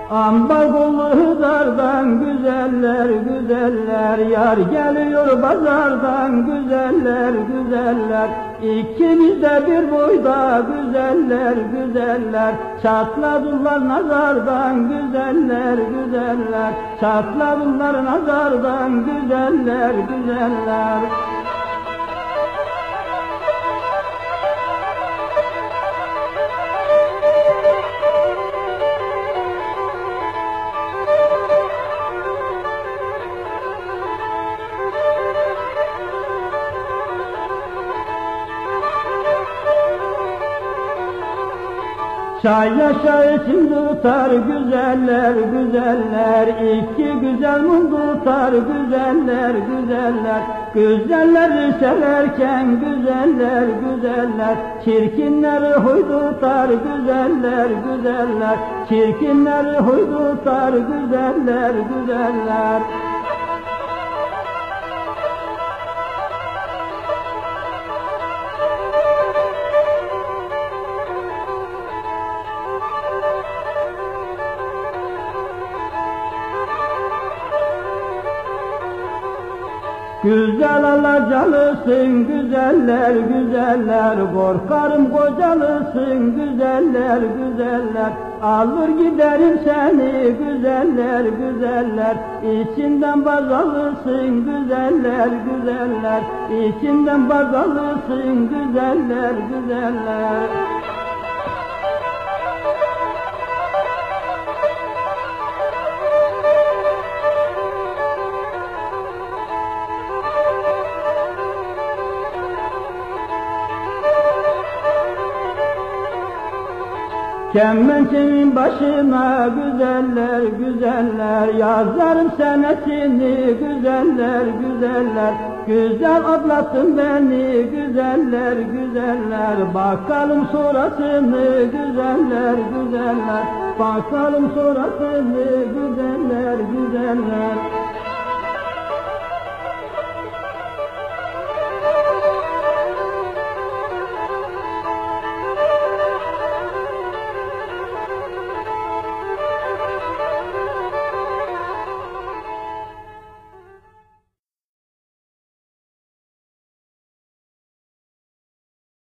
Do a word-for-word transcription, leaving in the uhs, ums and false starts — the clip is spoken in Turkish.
Ambar Hıdar'dan güzeller güzeller, yar geliyor pazardan güzeller güzeller. İkimiz de bir boyda güzeller güzeller, çatladılar nazardan güzeller güzeller, çatladılar nazardan güzeller güzeller. Çay yaşa için tutar güzeller güzeller, iki güzel mum tutar güzeller güzeller. Güzeller severken güzeller güzeller, çirkinleri huy tutar güzeller güzeller, çirkinleri huy tutar güzeller güzeller. Güzel alacalısın güzeller güzeller, korkarım kocalısın güzeller güzeller. Alır giderim seni güzeller güzeller, içinden baz alırsın güzeller güzeller, içinden baz alırsın güzeller güzeller. Kemençemin başına güzeller güzeller, yazarım senetini güzeller güzeller. Güzel atlattın beni güzeller güzeller, bakalım sonrasını güzeller güzeller, bakalım sonrasını güzeller güzeller.